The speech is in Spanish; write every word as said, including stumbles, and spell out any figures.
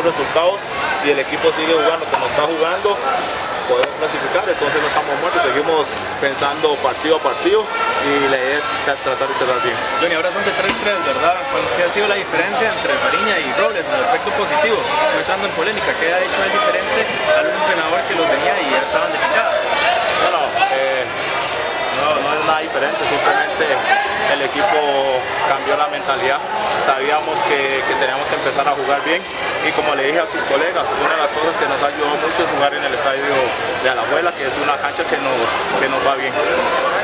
resultados y el equipo sigue jugando como está jugando, podemos clasificar, entonces no estamos muertos, seguimos pensando partido a partido y la idea es tratar de cerrar bien. Johnny, ahora son de tres tres, ¿verdad? ¿Qué ha sido la diferencia entre Fariña y Robles en el aspecto positivo? No entrando en polémica, ¿qué ha hecho él diferente a un entrenador que los venía y ya estaban de picada? Bueno, eh, no, no es nada diferente, simplemente el equipo cambió la mentalidad, sabíamos que, que teníamos que empezar a jugar bien y como le dije a sus colegas, una de las cosas que nos ayudó mucho es jugar en el estadio de Alajuela, que es una cancha que nos, que nos va bien.